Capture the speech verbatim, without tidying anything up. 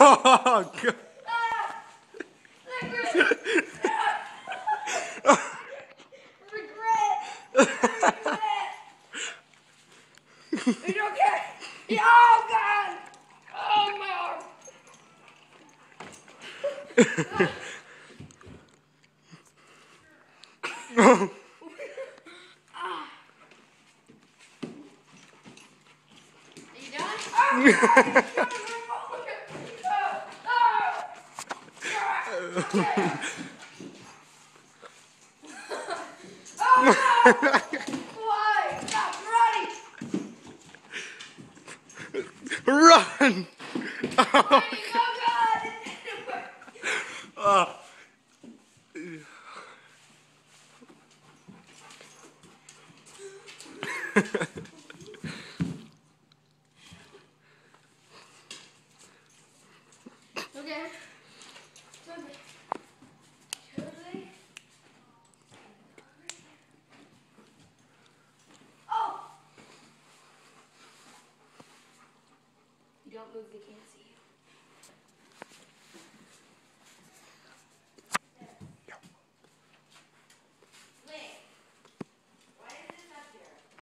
Oh, God. It's okay. Oh, God. Oh, my arm. Are you done? Oh, no. Why? Stop running. Run! Oh, God. Oh. Okay. Okay. Totally. Oh! You don't move, they can't see.